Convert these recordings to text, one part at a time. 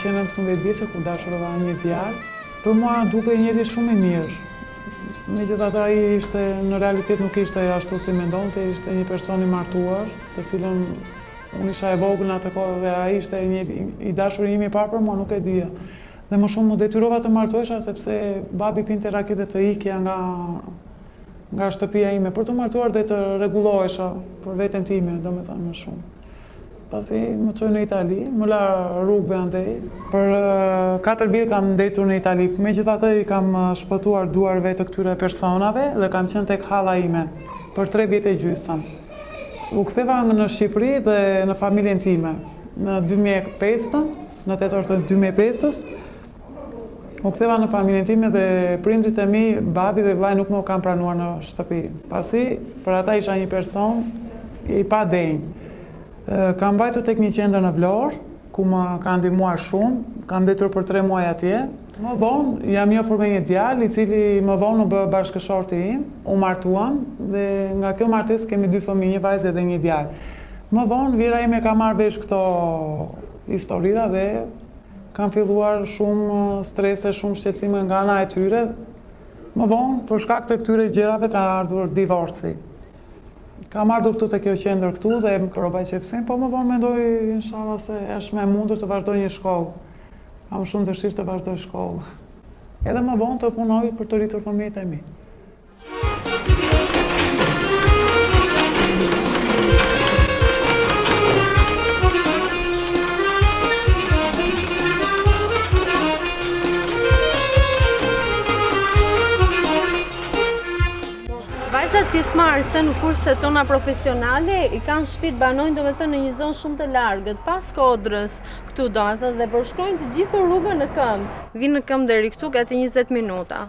qenë 19 vjeçë kur dashurova një djalë. Për mua duke njëri shumë i mirë. Megjithatë ai ishte në realitet nuk ishte ashtu si mendonte, ishte një person i martuar, të cilën unë isha e vogël në atë kohë dhe ai ishte i dashuri im i parë për mua, nuk e dija. Dhe më shumë më detyrova të martohesha sepse babi pinte rakete të ikja nga shtëpia ime për të martuar dhe të rregullohesha për veten time, domethënë më shumë. Pasi më çoi në Itali, më la rrugëve andej. Për 4 vjet kam ndetur në Itali, megjithatë i kam shpëtuar duarve të këtyre personave dhe kam qenë tek halla ime për 3 vjet e gjysmë. U ktheva në Shqipëri dhe në familjen time në 2005, në tetor të 2005-s. U ktheva në familjen time dhe prindrit e mi, babi dhe vllai nuk më kanë pranuar në shtëpi. Pasi për ata isha një person i pa denjë. Kam mbajtur tek një qendër në Vlorë, ku më ka ndihmuar shumë, kam mbetur për 3 muaj atje. Më vonë jam njohur me një djalë i cili më vonë u bë bashkëshorti im, u martuam dhe nga kjo martesë kemi 2 fëmijë, një vajzë dhe një djalë. Më vonë vira ime ka marrë vesh këto historira dhe kam filluar shumë strese, shumë shqetësime nga ana e tyre. Më vonë, për shkak të këtyre gjërave ka ardhur divorci. Kam ardhur këtu te kjo qendër këtu dhe më kërobaj qepsin, po më vonë mendoj inshallah se është më mundur të vazhdoj një shkollë. Kam shumë dëshirë të vazhdoj shkollë. Edhe më vonë të punoj për të rritur fëmijët e mi. Vajzat pjesëmarrëse në kurset tona profesionale i kanë shtëpitë banojnë domethënë në një zonë shumë të largët, pas Kodrës këtu domethënë dhe përshkrojnë të gjithë rrugën në këmbë. Vinë në këmbë deri këtu gati 20 minuta.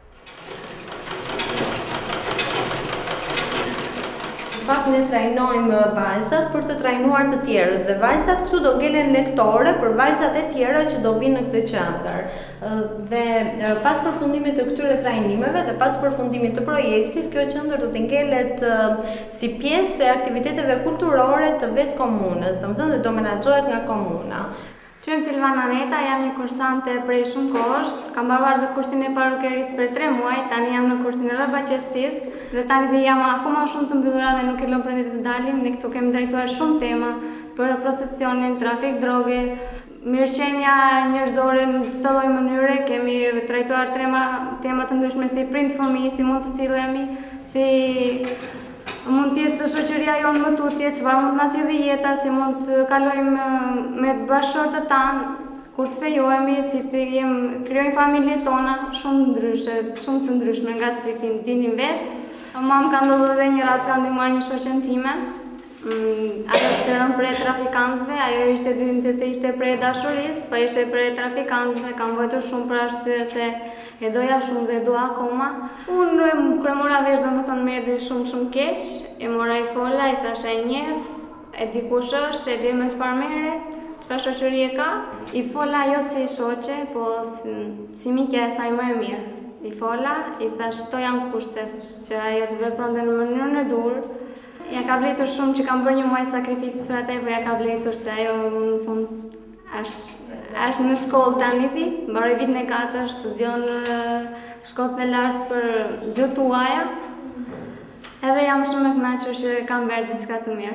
Ne trajnojmë vajzat për të trajnuar të tjerët dhe vajzat këtu do ngelen lektore për vajzat e tjera që do vinë në këtë qendër. Dhe pas përfundimit të këtyre trajnimeve dhe pas përfundimit të projektit, kjo qendër do të ngelet si pjesë e aktiviteteve kulturore të vetë komunës, domethënë dhe do menaxhohet nga komuna. Qëmë Silvana Meta, jam një kursante prej shumë kohësh, kam mbaruar dhe kursin e parukerisë për 3 muaj, tani jam në kursin e rrobaqevsisë dhe tani dhe jam akoma shumë të mbyllura dhe nuk e lëm prindit të dalin. Ne këtu kemi drejtuar shumë tema për prostitucionin, trafik droge, mirëqenia njerëzore në çdo lloj mënyre, kemi trajtuar tema të ndryshme si prind fëmijë, si mund të sillemi, si mund të jetë shoqëria jonë më tutje, çfarë mund të na sjellë jeta, si mund të kalojmë me bashkëshortët tanë, kur të fejohemi, si të krijojmë familjet tona, shumë të ndryshme nga që dinim vetë. Mam ka ndodhur edhe një rast, ka ndihmuar një shoqen time. Ajo kishte rënë prej trafikantëve, ajo ishte dinte se ishte prej dashurisë, pa ishte prej trafikantëve, kam vojtur shumë për arsye se e doja shumë dhe dua akoma. Unë kur mora vesh domethënë më erdhi shumë keq, e mora i fola, i thasha e njeh, e di kush është, e di me çfarë merret, çfarë shoqëri e ka. I fola jo si shoqe, po si mikja e saj më e mirë. I fola, i thash këto janë kushtet që ajo të vepronte në mënyrën e dur. Ja ka vlerëtur shumë që kam bërë një muaj sakrificë për atë, po ja ka vlerëtur se ajo në fund është në shkollë tani ti, mbaroi vitin e 4, studion shkollën e lartë për gjuhë tuaja. Edhe jam shumë e kënaqur që kam bërë diçka të mirë.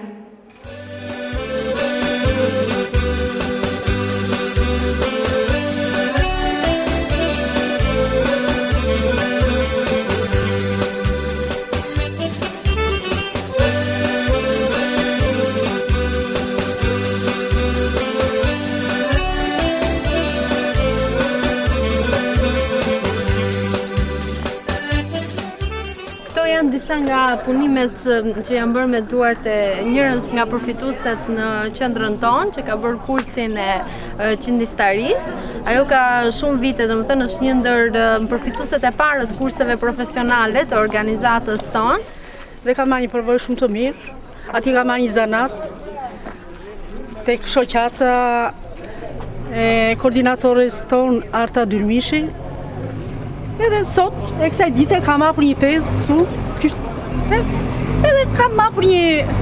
Janë disa nga punimet që janë bërë me duart e njërës nga përfitueset në qendrën tonë, që ka bërë kursin e qindistarisë. Ajo ka shumë vite, domethënë është një ndër përfitueset e parë të kurseve profesionale të organizatës tonë. Dhe ka marrë një përvojë shumë të mirë. Ati ka marrë një zanat tek shoqata e koordinatorës tonë Arta Dyrmishi. Edhe sot, e kësaj dite, kam marrë për një tezë këtu, edhe kam marrë për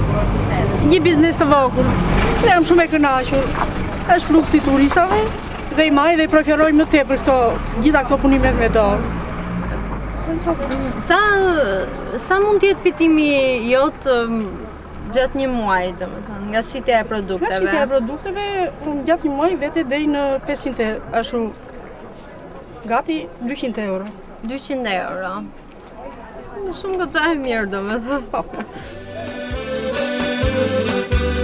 një biznes të vogël. Dhe jam shumë e kënaqur. Është fluksi turistave, dhe i maj dhe i preferoj më tepër gjitha këto punimet me dorë. Sa mund t'jetë fitimi jot gjatë një muaji, domethënë, nga shitja e produkteve? Nga shitja e produkteve, gjatë një muaji vete deri në 500 ashtu, gati 200 euro. 200 euro. Shumë goxha e mirë, domethënë. Po.